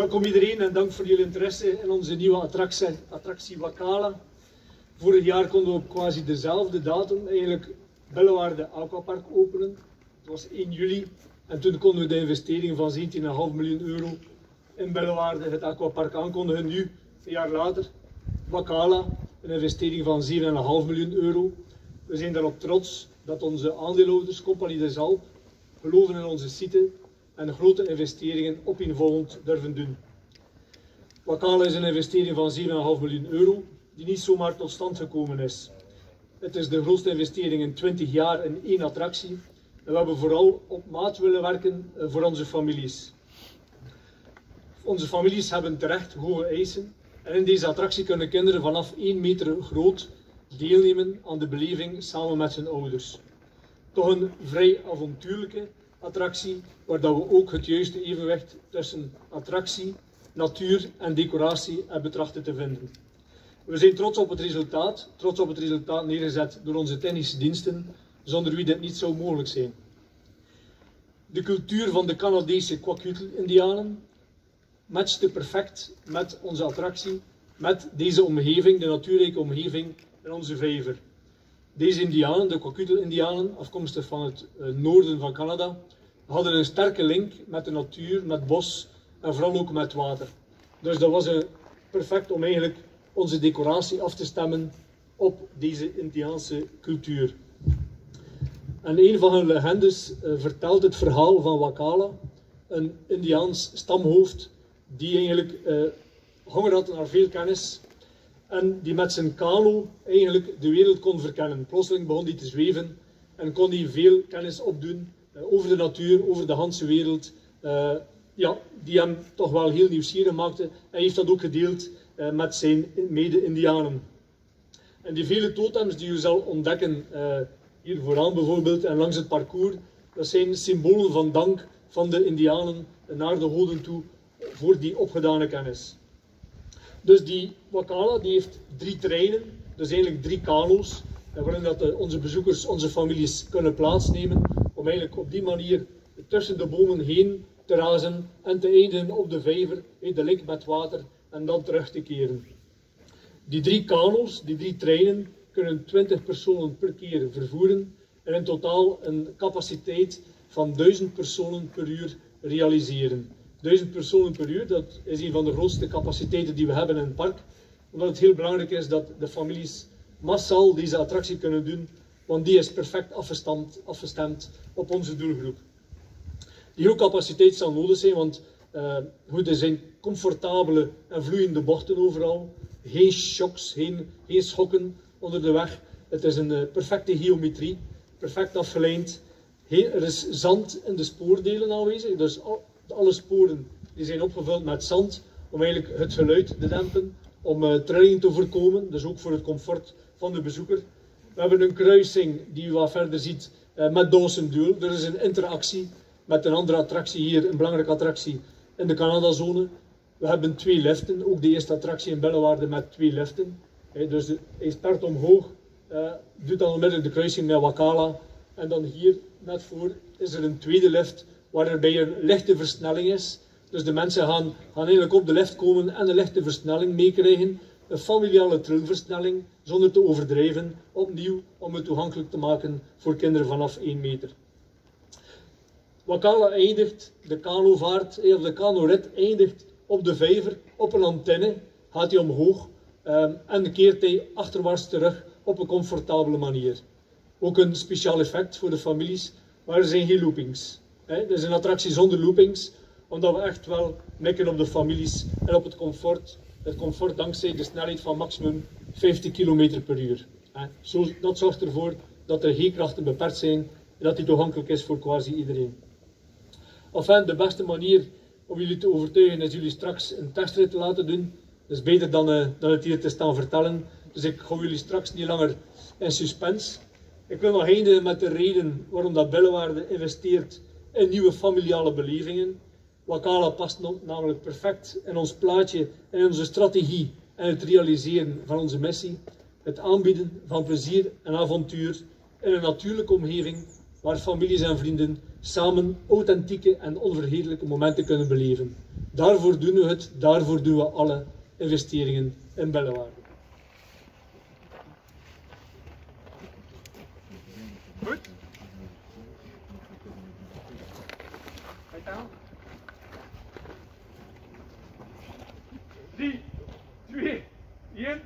Welkom iedereen en dank voor jullie interesse in onze nieuwe attractie Wakala. Vorig jaar konden we op quasi dezelfde datum eigenlijk Bellewaarde Aquapark openen. Het was 1 juli en toen konden we de investering van 17,5 miljoen euro in Bellewaarde, het aquapark, aankondigen. Nu, een jaar later, Wakala, een investering van 7,5 miljoen euro. We zijn daarop trots dat onze aandeelhouders, Compagnie des Alpes, geloven in onze site en grote investeringen opeenvolgend durven doen. Wakala is een investering van 7,5 miljoen euro die niet zomaar tot stand gekomen is. Het is de grootste investering in 20 jaar in 1 attractie en we hebben vooral op maat willen werken voor onze families. Onze families hebben terecht hoge eisen en in deze attractie kunnen kinderen vanaf 1 meter groot deelnemen aan de beleving samen met hun ouders. Toch een vrij avontuurlijke attractie, waar dat we ook het juiste evenwicht tussen attractie, natuur en decoratie hebben trachten te vinden. We zijn trots op het resultaat neergezet door onze technische diensten, zonder wie dit niet zou mogelijk zijn. De cultuur van de Canadese Kwakiutl-Indianen matchte perfect met onze attractie, met deze omgeving, de natuurrijke omgeving in onze vijver. Deze Indianen, de Kwakiutl-Indianen, afkomstig van het noorden van Canada, hadden een sterke link met de natuur, met bos en vooral ook met water. Dus dat was perfect om eigenlijk onze decoratie af te stemmen op deze Indiaanse cultuur. En een van hun legendes vertelt het verhaal van Wakala, een Indiaans stamhoofd die eigenlijk honger had naar veel kennis en die met zijn kano eigenlijk de wereld kon verkennen. Plotseling begon hij te zweven en kon hij veel kennis opdoen over de natuur, over de hele wereld, die hem toch wel heel nieuwsgierig maakte. Hij heeft dat ook gedeeld met zijn mede-Indianen. En die vele totems die u zal ontdekken, hier vooraan bijvoorbeeld en langs het parcours, dat zijn symbolen van dank van de Indianen naar de goden toe voor die opgedane kennis. Dus die Wakala die heeft 3 treinen, dus eigenlijk 3 kano's, waarin dat onze bezoekers, onze families kunnen plaatsnemen, om eigenlijk op die manier tussen de bomen heen te razen en te eindigen op de vijver, de link met water, en dan terug te keren. Die 3 kano's, die 3 treinen, kunnen 20 personen per keer vervoeren en in totaal een capaciteit van 1000 personen per uur realiseren. 1000 personen per uur, dat is een van de grootste capaciteiten die we hebben in het park, omdat het heel belangrijk is dat de families massaal deze attractie kunnen doen, want die is perfect afgestemd op onze doelgroep. Die hoge capaciteit zal nodig zijn, want er zijn comfortabele en vloeiende bochten overal, geen shocks, geen schokken onder de weg. Het is een perfecte geometrie, perfect afgelijnd. Er is zand in de spoordelen aanwezig, dus alle sporen die zijn opgevuld met zand om eigenlijk het geluid te dempen, om trillingen te voorkomen, dus ook voor het comfort van de bezoeker. We hebben een kruising die u wat verder ziet met Dawson Duel. Er is een interactie met een andere attractie hier, een belangrijke attractie in de Canadazone. We hebben 2 liften, ook de eerste attractie in Bellewaarde met 2 liften. Dus hij start omhoog, doet dan onmiddellijk de kruising met Wakala. En dan hier, net voor, is er een tweede lift, waarbij een lichte versnelling is. Dus de mensen gaan eigenlijk op de lift komen en een lichte versnelling meekrijgen. Een familiale trilversnelling, zonder te overdrijven, opnieuw om het toegankelijk te maken voor kinderen vanaf 1 meter. Wakala eindigt, de kanovaart, of de kanorit eindigt op de vijver, op een antenne, gaat hij omhoog en keert hij achterwaarts terug op een comfortabele manier. Ook een speciaal effect voor de families, maar er zijn geen loopings. Het is een attractie zonder loopings, omdat we echt wel mikken op de families en op het comfort. Het comfort dankzij de snelheid van maximum 50 km per uur. Dat zorgt ervoor dat de G-krachten beperkt zijn en dat die toegankelijk is voor quasi iedereen. Enfin, de beste manier om jullie te overtuigen is jullie straks een testrit te laten doen. Dat is beter dan het hier te staan vertellen. Dus ik hou jullie straks niet langer in suspense. Ik wil nog eindigen met de reden waarom dat Bellewaarde investeert in nieuwe familiale belevingen. Wakala past namelijk perfect in ons plaatje en in onze strategie en het realiseren van onze missie. Het aanbieden van plezier en avontuur in een natuurlijke omgeving waar families en vrienden samen authentieke en onvergetelijke momenten kunnen beleven. Daarvoor doen we het, daarvoor doen we alle investeringen in Bellewaarde. Goed. 3, 2, 1.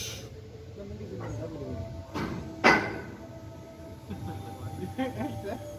Echt, hè?